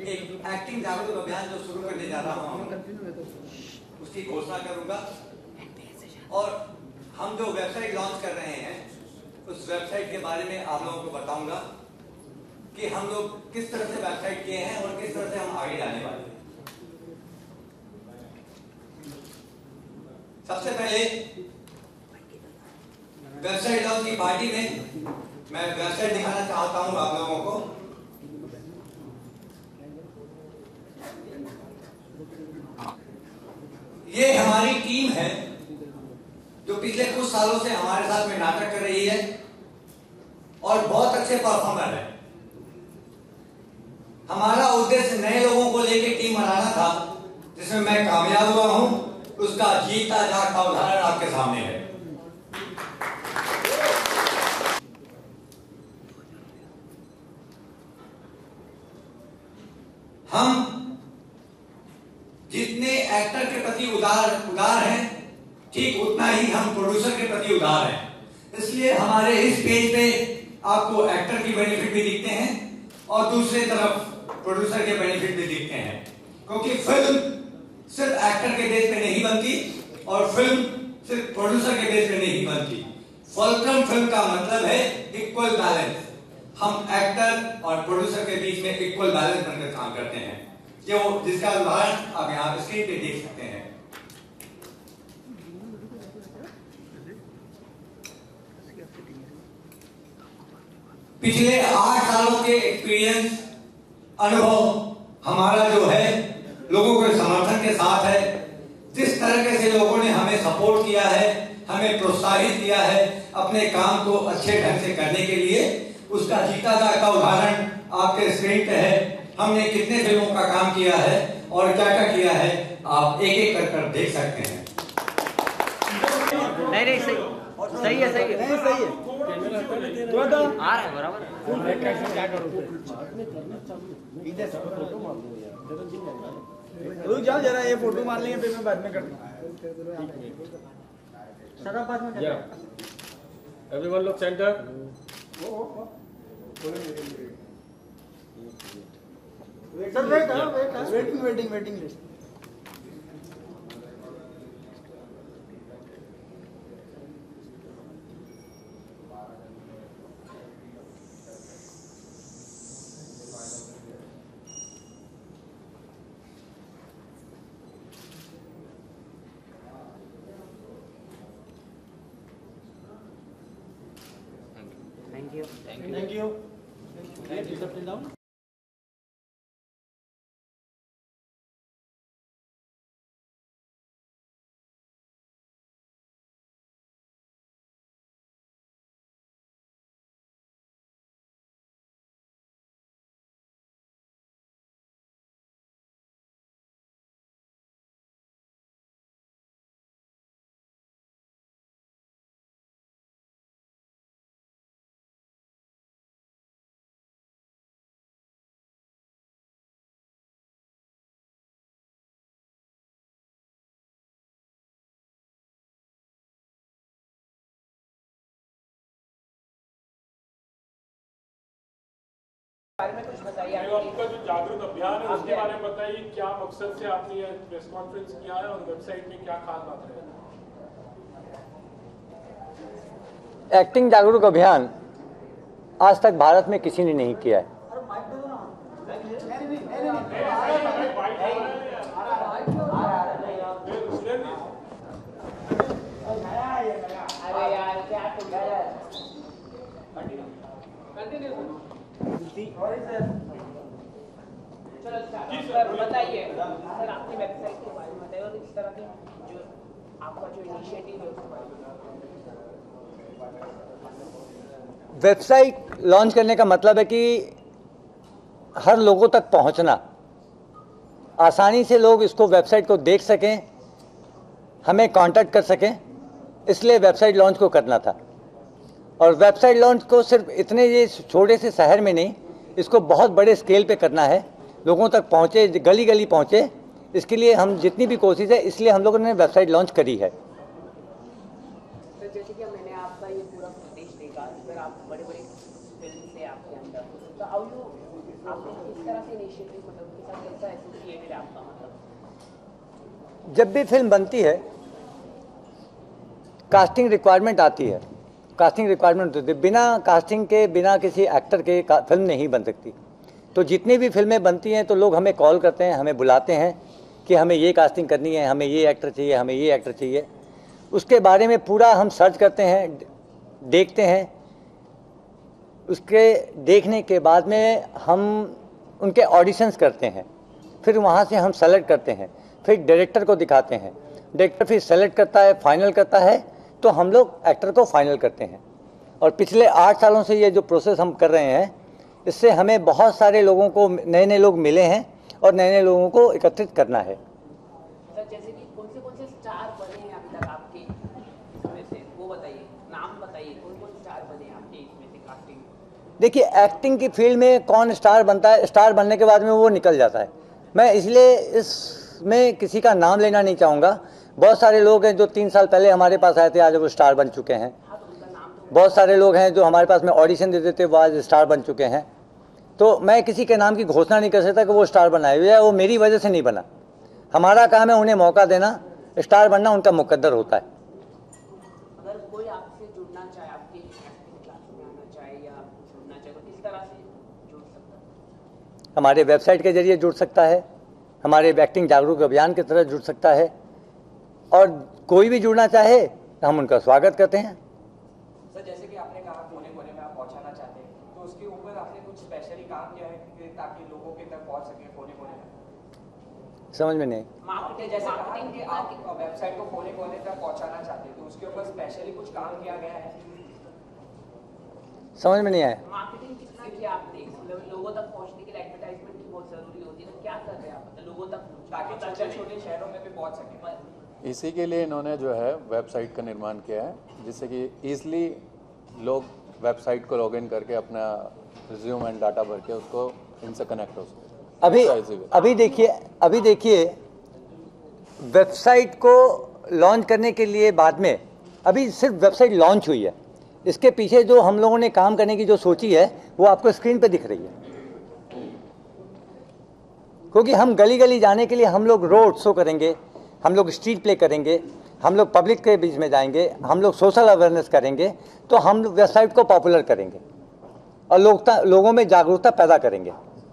एक एक्टिंग जागरूक अभियान जो शुरू करने जा रहा हूँ उसकी घोषणा करूंगा और हम जो वेबसाइट लॉन्च कर रहे हैं उस वेबसाइट के बारे में आप लोगों को बताऊंगा कि हम लोग किस तरह से वेबसाइट किए हैं और किस तरह से हम आगे जाने वाले हैं। सबसे पहले वेबसाइट लॉन्च की पार्टी में मैं वेबसाइट दिखाना चाहता हूं आप लोगों को। ये हमारी टीम है जो पिछले कुछ सालों से हमारे साथ में नाटक कर रही है और बहुत अच्छे परफॉर्मर है। हमारा उद्देश्य नए लोगों को लेकर टीम बनाना था जिसमें मैं कामयाब हुआ हूं। उसका जीता जागता उदाहरण आपके सामने है। हम जितने एक्टर के प्रति उदार हैं ठीक उतना ही हम प्रोड्यूसर के प्रति उदार हैं। इसलिए हमारे इस पेज पे आपको एक्टर की बेनिफिट भी दिखते हैं और दूसरी तरफ प्रोड्यूसर के बेनिफिट भी दिखते हैं, क्योंकि फिल्म सिर्फ एक्टर के बेस पे नहीं बनती और फिल्म सिर्फ प्रोड्यूसर के बेस पे नहीं बनती। फुलक्रम फिल्म का मतलब है इक्वल बैलेंस। हम एक्टर और प्रोड्यूसर के बीच में इक्वल बैलेंस बनकर काम करते हैं, जो जिसका उदाहरण आप यहाँ स्क्रीन पे देख सकते हैं। पिछले 8 सालों के एक्सपीरियंस अनुभव हमारा जो है लोगों के समर्थन के साथ है। जिस तरीके से लोगों ने हमें सपोर्ट किया है, हमें प्रोत्साहित किया है अपने काम को अच्छे ढंग से करने के लिए, उसका जीता जागता उदाहरण आपके स्क्रीन पे है। हमने कितने फिल्मों का काम किया है और क्या क्या किया है आप एक एक कर देख सकते हैं। नहीं सही है सही है तो आ रहा है बराबर। मैं कैसे क्या करूं इधर से फोटो मार दो यार। रुक जाओ जरा, ये फोटो मार लेंगे फिर मैं बाद में करता हूं। सदा बाद में करता। Everyone look centre. Sir waiting list. Thank you. Thank you. Sit down. बारे में कुछ बताइए। आपका जो जागरूक अभियान है उसके बारे में बताइए, क्या मकसद से आपने ये प्रेस कॉन्फ्रेंस किया है और वेबसाइट में क्या खास बात है? एक्टिंग जागरूक अभियान आज तक भारत में किसी ने नहीं किया है। चलो बताइए सर, आपकी वेबसाइट के बारे में बताइए और इस तरह के जो आपका जो इनिशिएटिव है उसके बारे में। वेबसाइट लॉन्च करने का मतलब है कि हर लोगों तक पहुंचना, आसानी से लोग इसको वेबसाइट को देख सकें, हमें कांटेक्ट कर सकें, इसलिए वेबसाइट लॉन्च को करना था। और वेबसाइट लॉन्च को सिर्फ इतने ये छोटे से शहर में नहीं, इसको बहुत बड़े स्केल पे करना है, लोगों तक पहुँचे, गली गली पहुँचे। इसके लिए हम जितनी भी कोशिश है, इसलिए हम लोगों ने वेबसाइट लॉन्च करी है। तो जैसे कि मैंने आपका ये पूरा फुटेज देखा, अगर आप बड़े-बड़े फिल्म से आपके अंदर, तो हाउ यू आपने किस तरह से इनिशिएटिव मतलब के साथ कैसा एसोसिएटेड है आपका मतलब? जब भी फिल्म बनती है कास्टिंग रिक्वायरमेंट आती है, कास्टिंग रिक्वायरमेंट होती है। बिना कास्टिंग के, बिना किसी एक्टर के फिल्म नहीं बन सकती। तो जितनी भी फिल्में बनती हैं तो लोग हमें कॉल करते हैं, हमें बुलाते हैं कि हमें ये कास्टिंग करनी है, हमें ये एक्टर चाहिए, हमें ये एक्टर चाहिए। उसके बारे में पूरा हम सर्च करते हैं, देखते हैं। उसके देखने के बाद में हम उनके ऑडिशंस करते हैं, फिर वहाँ से हम सेलेक्ट करते हैं, फिर डायरेक्टर को दिखाते हैं, डायरेक्टर फिर सेलेक्ट करता है, फाइनल करता है, तो हम लोग एक्टर को फाइनल करते हैं। और पिछले 8 सालों से ये जो प्रोसेस हम कर रहे हैं, इससे हमें बहुत सारे लोगों को, नए नए लोग मिले हैं और नए नए लोगों को एकत्रित करना है। सर जैसे कि कौन से स्टार बने हैं अभी तक आपके इसमें से, वो बताइए, नाम बताइए, कौन स्टार बने हैं आपके इसमें से कास्टिंग? देखिए, एक्टिंग की फील्ड में कौन स्टार बनता है, स्टार बनने के बाद में वो निकल जाता है। मैं इसलिए इसमें किसी का नाम लेना नहीं चाहूँगा। बहुत सारे लोग हैं जो 3 साल पहले हमारे पास आए थे, आज वो स्टार बन चुके हैं। बहुत सारे लोग हैं जो हमारे पास में ऑडिशन देते थे, वो आज स्टार बन चुके हैं। तो मैं किसी के नाम की घोषणा नहीं कर सकता कि वो स्टार बनाए हुए है, वो मेरी वजह से नहीं बना। हमारा काम है उन्हें मौका देना, स्टार बनना उनका मुकद्दर होता है। अगर कोई आपसे जुड़ना चाहे, आपकी एक्टिंग क्लास में आना चाहे या जुड़ना चाहे, तो किस तरह से जुड़ सकता है? हमारे वेबसाइट के जरिए जुड़ सकता है, हमारे एक्टिंग जागरूक अभियान की तरह जुड़ सकता है, और कोई भी जुड़ना चाहे तो हम उनका स्वागत करते हैं। सर जैसे कि आपने कहा कोने कोने में आप पहुंचाना चाहते हैं, तो उसके ऊपर आपने कुछ स्पेशली काम किया है कि ताकि लोगों के तक पहुंच सके कोने कोने में? समझ में नहीं। आपने जैसे कहा कि आप वेबसाइट को कोने कोने तक पहुंचाना चाहते हैं, तो उसके ऊपर स्पेशली कुछ काम किया गया है? समझ में नहीं आया। मार्केटिंग कितना किया आपने, लोगों तक पहुंचने के लिए एडवर्टाइजमेंट की बहुत जरूरी होती है, तो क्या कर रहे हैं आप लोगों तक ताकि छोटे छोटे शहरों में भी पहुंच सके? इसी के लिए इन्होंने जो है वेबसाइट का निर्माण किया है, जिससे कि ईजिली लोग वेबसाइट को लॉगिन करके अपना रिज्यूम एंड डाटा भर के उसको इनसे कनेक्ट हो सके। अभी देखिए वेबसाइट को लॉन्च करने के लिए बाद में, अभी सिर्फ वेबसाइट लॉन्च हुई है, इसके पीछे जो हम लोगों ने काम करने की जो सोची है वो आपको स्क्रीन पे दिख रही है। क्योंकि हम गली गली जाने के लिए हम लोग रोड शो करेंगे, हम लोग स्ट्रीट प्ले करेंगे, हम लोग पब्लिक के बीच में जाएंगे, हम लोग सोशल अवेयरनेस करेंगे, तो हम वेबसाइट को पॉपुलर करेंगे और लोगों में जागरूकता पैदा करेंगे।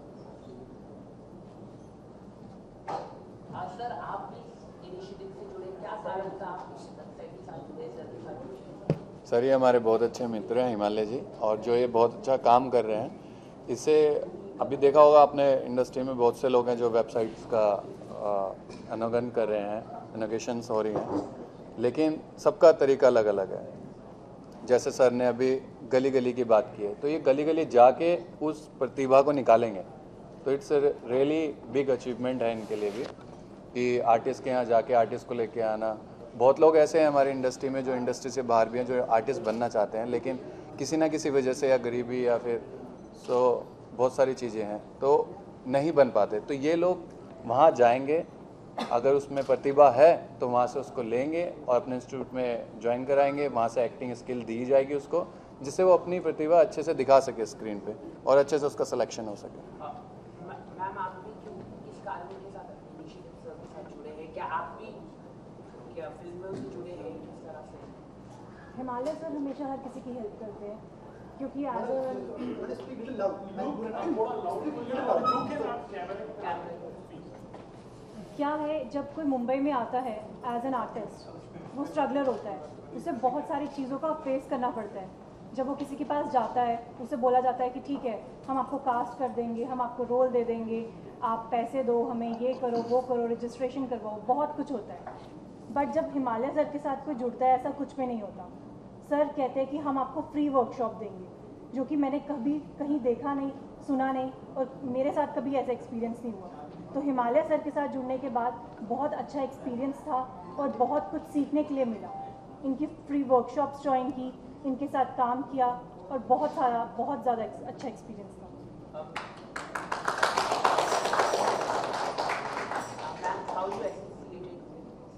सर आप भी इनिशिएटिव से जुड़े, क्या कारण था आप इस वेबसाइट के साथ जुड़े? सर ये हमारे बहुत अच्छे मित्र हैं हिमालय जी, और जो ये बहुत अच्छा काम कर रहे हैं, इससे अभी देखा होगा आपने इंडस्ट्री में बहुत से लोग हैं जो वेबसाइट्स का अनुगमन कर रहे हैं, इनोवेशंस हो रही हैं, लेकिन सबका तरीका अलग अलग है। जैसे सर ने अभी गली गली की बात की है, तो ये गली गली जाके उस प्रतिभा को निकालेंगे, तो इट्स रियली बिग अचीवमेंट है इनके लिए भी, कि आर्टिस्ट के यहाँ जाके आर्टिस्ट को लेके आना। बहुत लोग ऐसे हैं हमारी इंडस्ट्री में जो इंडस्ट्री से बाहर भी हैं, जो आर्टिस्ट बनना चाहते हैं, लेकिन किसी ना किसी वजह से, या गरीबी या फिर बहुत सारी चीज़ें हैं, तो नहीं बन पाते। तो ये लोग वहाँ जाएंगे, अगर उसमें प्रतिभा है तो वहाँ से उसको लेंगे और अपने इंस्टीट्यूट में ज्वाइन कराएंगे, वहाँ से एक्टिंग स्किल दी जाएगी उसको, जिससे वो अपनी प्रतिभा अच्छे से दिखा सके स्क्रीन पे और अच्छे से उसका सिलेक्शन हो सके। मैम आप भी क्यों इस कार्य के साथ इनिशिएटिव के साथ जुड़े हैं, क्या आप भी क्या फिल्मों से जुड़े हैं किस तरह से? हिमालय सर हमेशा हर किसी की हेल्प करते हैं, क्योंकि क्या है, जब कोई मुंबई में आता है एज एन आर्टिस्ट, वो स्ट्रगलर होता है, उसे बहुत सारी चीज़ों का फेस करना पड़ता है। जब वो किसी के पास जाता है, उसे बोला जाता है कि ठीक है, हम आपको कास्ट कर देंगे, हम आपको रोल दे देंगे, आप पैसे दो, हमें ये करो, वो करो, रजिस्ट्रेशन करवाओ, बहुत कुछ होता है। बट जब हिमालय सर के साथ कोई जुड़ता है, ऐसा कुछ भी नहीं होता। सर कहते हैं कि हम आपको फ्री वर्कशॉप देंगे, जो कि मैंने कभी कहीं देखा नहीं, सुना नहीं, और मेरे साथ कभी ऐसा एक्सपीरियंस नहीं हुआ। तो हिमालय सर के साथ जुड़ने के बाद बहुत अच्छा एक्सपीरियंस था और बहुत कुछ सीखने के लिए मिला। इनकी फ्री वर्कशॉप्स ज्वाइन की, इनके साथ काम किया और बहुत ज़्यादा अच्छा एक्सपीरियंस था।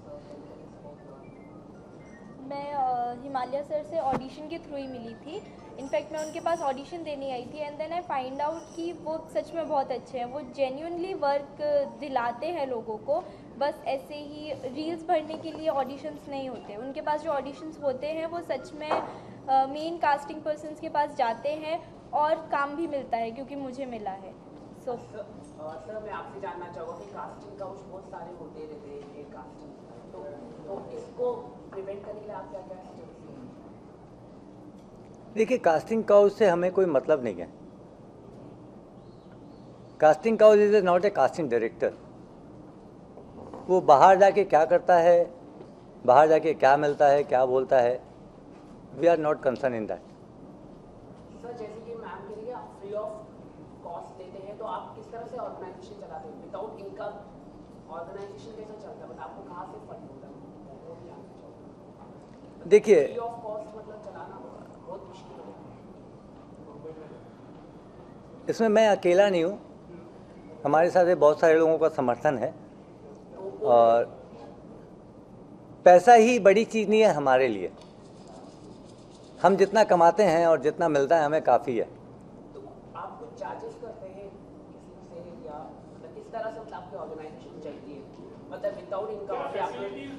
मैं हिमालय सर से ऑडिशन के थ्रू ही मिली थी। इनफैक्ट मैं उनके पास ऑडिशन देने आई थी and then I find out कि वो सच में बहुत अच्छे हैं, वो जेन्युइनली वर्क दिलाते हैं लोगों को, बस ऐसे ही रील्स भरने के लिए ऑडिशंस नहीं होते। उनके पास जो ऑडिशंस होते हैं वो सच में मेन कास्टिंग पर्सन्स के पास जाते हैं और काम भी मिलता है, क्योंकि मुझे मिला है। सर मैं आपसे जानना चाहूँगा कि कास्टिंग काउच बहुत सारे होते रहते हैं कास्टिंग, तो इसको प्रिवेंट करने के लिए आप क्या क्या स्टेप्स लेंगे? देखिए, कास्टिंग काउच से हमें कोई मतलब नहीं है। Casting couch is not a casting director. वो बाहर जाके क्या करता है, बाहर जाके क्या मिलता है, क्या बोलता है, we are not concern in that. Sir जैसे कि मैम कह रही है आप फ्री ऑफ कॉस्ट देते हैं, तो आप किस तरह से ऑर्गेनाइजेशन चलाते हैं? विदाउट इनकम ऑर्गेनाइजेशन कैसा चलता है, मतलब आपको कहाँ से फंड होता है? देखिए, फ्री ऑफ कॉस्ट मतलब चलाना बहुत मुश्किल है। इसमें मैं अकेला नहीं हूँ, हमारे साथ बहुत सारे लोगों का समर्थन है, और पैसा ही बड़ी चीज़ नहीं है हमारे लिए। हम जितना कमाते हैं और जितना मिलता है हमें काफ़ी है। तो आप कुछ चार्जेस करते हैं किसी से, या मतलब किस तरह से आपकी ऑर्गेनाइजेशन चलती है, मतलब विदाउट इनकम से आप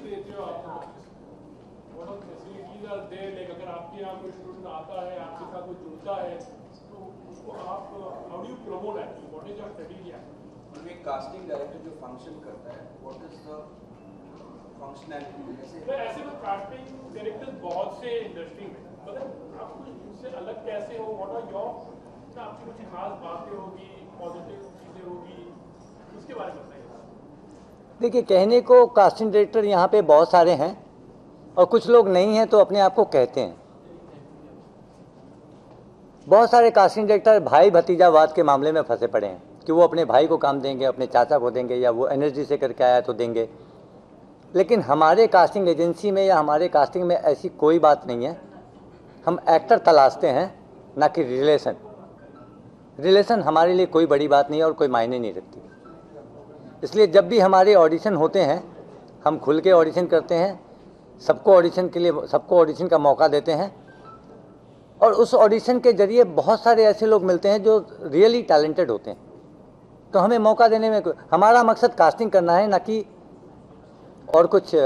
अगर आपके यहाँ कोई स्टूडेंट आता है, आपके साथ कोई जुड़ता है, तो उसको आप how do you promote actually, what is your criteria? एक कास्टिंग डायरेक्टर जो फंक्शन करता है, व्हाट इज द फंक्शनैलिटी? ऐसे तो कास्टिंग डायरेक्टर बहुत से इंडस्ट्री में, मतलब आप कुछ उससे अलग कैसे हो, व्हाट आर योर, आपकी कुछ खास बातें होगी, पॉजिटिव चीजें होगी, उसके बारे में बताइए। देखिए, कहने को कास्टिंग डायरेक्टर यहाँ पे बहुत सारे हैं, और कुछ लोग नहीं हैं तो अपने आप को कहते हैं। बहुत सारे कास्टिंग डायरेक्टर भाई भतीजावाद के मामले में फंसे पड़े हैं कि वो अपने भाई को काम देंगे, अपने चाचा को देंगे, या वो एनर्जी से करके आया तो देंगे। लेकिन हमारे कास्टिंग एजेंसी में या हमारे कास्टिंग में ऐसी कोई बात नहीं है। हम एक्टर तलाशते हैं, ना कि रिलेशन। रिलेशन हमारे लिए कोई बड़ी बात नहीं है और कोई मायने नहीं रखती। इसलिए जब भी हमारे ऑडिशन होते हैं, हम खुल के ऑडिशन करते हैं, सबको ऑडिशन के लिए, सबको ऑडिशन का मौका देते हैं, और उस ऑडिशन के जरिए बहुत सारे ऐसे लोग मिलते हैं जो रियली टैलेंटेड होते हैं। तो हमें मौका देने में, हमारा मकसद कास्टिंग करना है, ना कि और कुछ।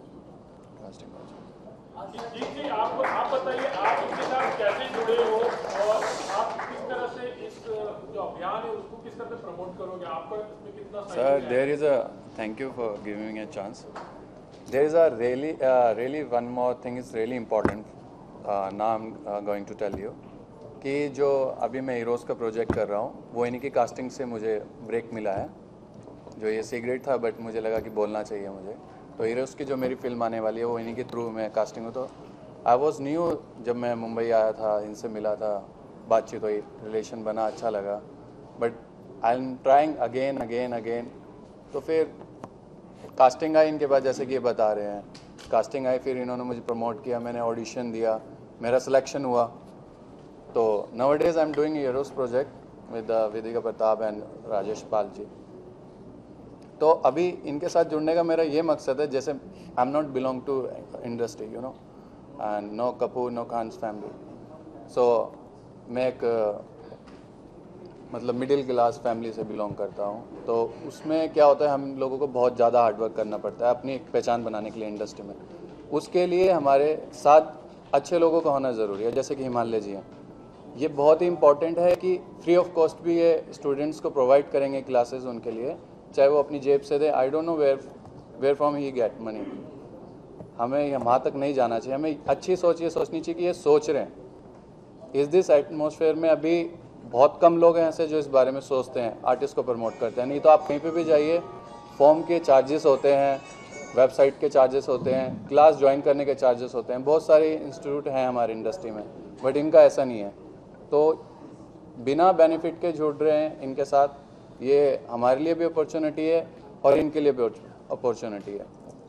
आप बताइए, आप इसके साथ कैसे जुड़े हो और आप किस तरह से इस जो अभियान है उसको किस तरह से प्रमोट करोगे? आपका इसमें कितना sir, there is a, thank you for giving me a chance. There is a really one more thing is really important. Now I'm going to tell you कि जो अभी मैं हीरोज़ का प्रोजेक्ट कर रहा हूँ, वो इन्हीं की कास्टिंग से मुझे ब्रेक मिला है। जो ये सीक्रेट था, बट मुझे लगा कि बोलना चाहिए मुझे। तो हीरोज़ की जो मेरी फिल्म आने वाली है वो इन्हीं के थ्रू मैं कास्टिंग हूँ। तो आई वॉज न्यू, जब मैं मुंबई आया था, इनसे मिला था, बातचीत हुई, रिलेशन बना, अच्छा लगा, but I am trying again. तो फिर कास्टिंग आई इनके बाद, जैसे कि ये बता रहे हैं, कास्टिंग आई, फिर इन्होंने मुझे प्रमोट किया, मैंने ऑडिशन दिया, मेरा सिलेक्शन हुआ। तो nowadays I am doing heroes project with Vedika Pratap and Rajesh Pal ji. तो अभी इनके साथ जुड़ने का मेरा ये मकसद है, जैसे I am not belong to industry, you know, and no Kapoor, no Khans family. So मैं एक मतलब मिडिल क्लास फैमिली से बिलोंग करता हूँ। तो उसमें क्या होता है, हम लोगों को बहुत ज़्यादा हार्डवर्क करना पड़ता है अपनी एक पहचान बनाने के लिए इंडस्ट्री में। उसके लिए हमारे साथ अच्छे लोगों का होना ज़रूरी है, जैसे कि हिमालय जी हैं। ये बहुत ही इंपॉर्टेंट है कि फ्री ऑफ कॉस्ट भी ये स्टूडेंट्स को प्रोवाइड करेंगे क्लासेस उनके लिए, चाहे वो अपनी जेब से दे। I don't know where from he get money. हमें वहाँ तक नहीं जाना चाहिए। हमें अच्छी सोच ये सोचनी चाहिए कि ये सोच रहे हैं। इस दिस एटमॉस्फेयर में अभी बहुत कम लोग हैं ऐसे जो इस बारे में सोचते हैं, आर्टिस्ट को प्रमोट करते हैं। नहीं तो आप कहीं पे भी जाइए, फॉर्म के चार्जेस होते हैं, वेबसाइट के चार्जेस होते हैं, क्लास ज्वाइन करने के चार्जेस होते हैं। बहुत सारे इंस्टीट्यूट हैं हमारी इंडस्ट्री में, बट इनका ऐसा नहीं है। तो बिना बेनिफिट के जुड़ रहे हैं इनके साथ, ये हमारे लिए भी अपॉर्चुनिटी है और इनके लिए भी अपॉर्चुनिटी है।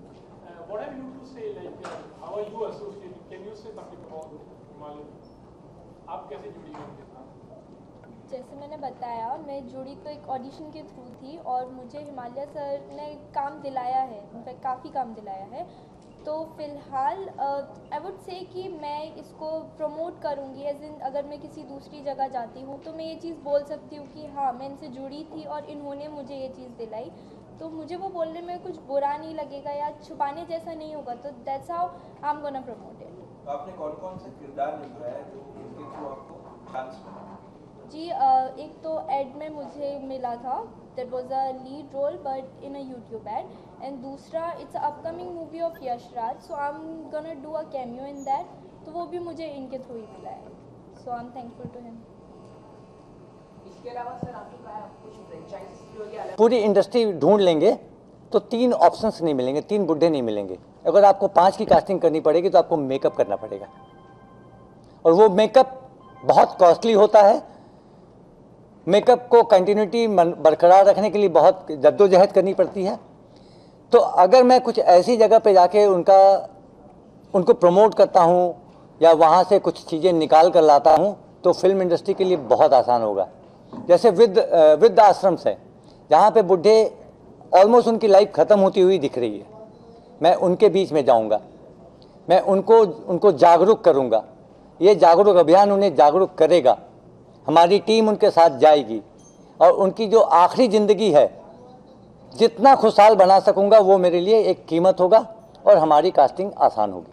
जैसे मैंने बताया, मैं जुड़ी तो एक ऑडिशन के थ्रू थी और मुझे हिमालय सर ने काम दिलाया है, इनफैक्ट काफ़ी काम दिलाया है। तो फ़िलहाल आई वुड से कि मैं इसको प्रमोट करूँगी, एज इन अगर मैं किसी दूसरी जगह जाती हूँ तो मैं ये चीज़ बोल सकती हूँ कि हाँ मैं इनसे जुड़ी थी और इन्होंने मुझे ये चीज़ दिलाई, तो मुझे वो बोलने में कुछ बुरा नहीं लगेगा या छुपाने जैसा नहीं होगा, तो that's how I am gonna promote it. आपने कौन-कौन से किरदार निभाया जो इनके थ्रू आपको चांस मिला? जी एक तो एड में मुझे मिला था, that was a lead role but in a YouTube ad, and दूसरा it's upcoming movie of Yash Raj, so I am gonna do a cameo in that, तो वो भी मुझे इनके थ्रू ही मिला है, so I am thankful to him. इसके अलावा सर आपके पास कुछ फ्रेंचाइजीज भी होगी अलग? पूरी इंडस्ट्री ढूंढ लेंगे तो 3 ऑप्शंस नहीं मिलेंगे, 3 बुड्ढे नहीं मिलेंगे। अगर आपको 5 की कास्टिंग करनी पड़ेगी तो आपको मेकअप करना पड़ेगा, और वो मेकअप बहुत कॉस्टली होता है। मेकअप को कंटिन्यूटी बरकरार रखने के लिए बहुत जद्दोजहद करनी पड़ती है। तो अगर मैं कुछ ऐसी जगह पे जाके उनको प्रमोट करता हूँ या वहाँ से कुछ चीज़ें निकाल कर लाता हूँ तो फिल्म इंडस्ट्री के लिए बहुत आसान होगा। जैसे वृद्ध आश्रम्स है जहाँ पे बुढ़े ऑलमोस्ट उनकी लाइफ ख़त्म होती हुई दिख रही है, मैं उनके बीच में जाऊँगा, मैं उनको जागरूक करूँगा, ये जागरूक अभियान उन्हें जागरूक करेगा, हमारी टीम उनके साथ जाएगी और उनकी जो आखिरी ज़िंदगी है जितना खुशहाल बना सकूंगा वो मेरे लिए एक कीमत होगा और हमारी कास्टिंग आसान होगी।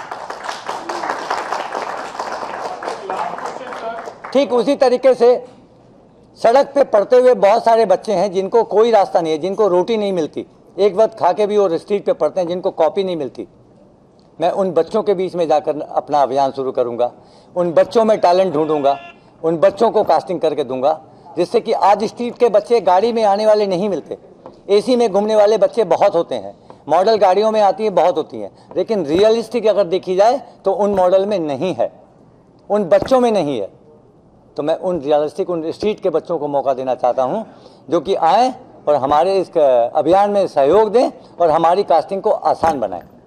ठीक उसी तरीके से सड़क पे पड़ते हुए बहुत सारे बच्चे हैं जिनको कोई रास्ता नहीं है, जिनको रोटी नहीं मिलती, एक वक्त खा के भी वो स्ट्रीट पे पड़ते हैं, जिनको कॉपी नहीं मिलती। मैं उन बच्चों के बीच में जाकर अपना अभियान शुरू करूंगा, उन बच्चों में टैलेंट ढूंढूंगा, उन बच्चों को कास्टिंग करके दूंगा, जिससे कि आज स्ट्रीट के बच्चे गाड़ी में आने वाले नहीं मिलते, एसी में घूमने वाले बच्चे बहुत होते हैं, मॉडल गाड़ियों में आती है बहुत होती हैं, लेकिन रियलिस्टिक अगर देखी जाए तो उन मॉडल में नहीं है, उन बच्चों में नहीं है। तो मैं उन रियलिस्टिक उन स्ट्रीट के बच्चों को मौका देना चाहता हूं जो कि आएँ और हमारे इस अभियान में सहयोग दें और हमारी कास्टिंग को आसान बनाएं।